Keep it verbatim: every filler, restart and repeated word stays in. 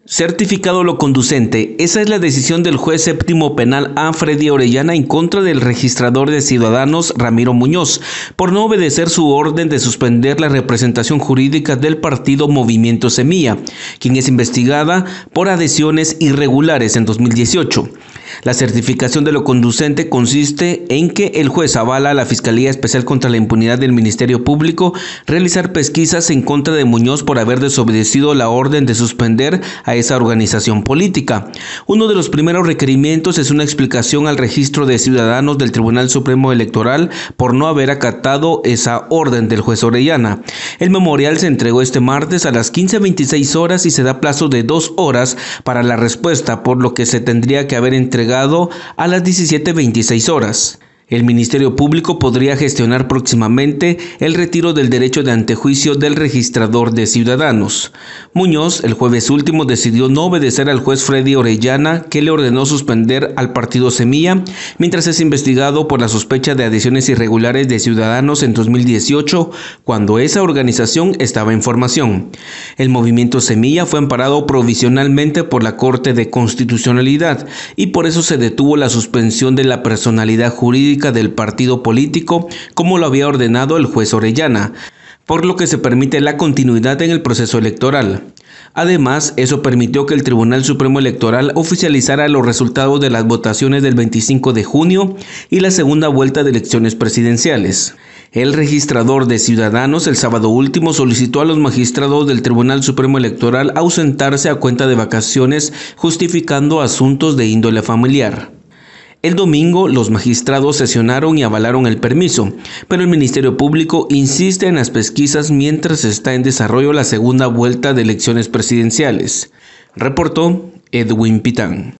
Certificado lo conducente. Esa es la decisión del juez séptimo penal A. Freddy Orellana en contra del registrador de Ciudadanos Ramiro Muñoz por no obedecer su orden de suspender la representación jurídica del partido Movimiento Semilla, quien es investigada por adhesiones irregulares en dos mil dieciocho. La certificación de lo conducente consiste en que el juez avala a la Fiscalía Especial contra la Impunidad del Ministerio Público realizar pesquisas en contra de Muñoz por haber desobedecido la orden de suspender a esa organización política. Uno de los primeros requerimientos es una explicación al registro de ciudadanos del Tribunal Supremo Electoral por no haber acatado esa orden del juez Orellana. El memorial se entregó este martes a las quince veintiséis horas y se da plazo de dos horas para la respuesta, por lo que se tendría que haber entregado a las diecisiete veintiséis horas. El Ministerio Público podría gestionar próximamente el retiro del derecho de antejuicio del registrador de Ciudadanos. Muñoz, el jueves último, decidió no obedecer al juez Freddy Orellana, que le ordenó suspender al partido Semilla, mientras es investigado por la sospecha de adhesiones irregulares de Ciudadanos en dos mil dieciocho, cuando esa organización estaba en formación. El movimiento Semilla fue amparado provisionalmente por la Corte de Constitucionalidad y por eso se detuvo la suspensión de la personalidad jurídica del partido político, como lo había ordenado el juez Orellana, por lo que se permite la continuidad en el proceso electoral. Además, eso permitió que el Tribunal Supremo Electoral oficializara los resultados de las votaciones del veinticinco de junio y la segunda vuelta de elecciones presidenciales. El registrador de Ciudadanos el sábado último solicitó a los magistrados del Tribunal Supremo Electoral ausentarse a cuenta de vacaciones, justificando asuntos de índole familiar. El domingo, los magistrados sesionaron y avalaron el permiso, pero el Ministerio Público insiste en las pesquisas mientras está en desarrollo la segunda vuelta de elecciones presidenciales. Reportó Edwin Pitán.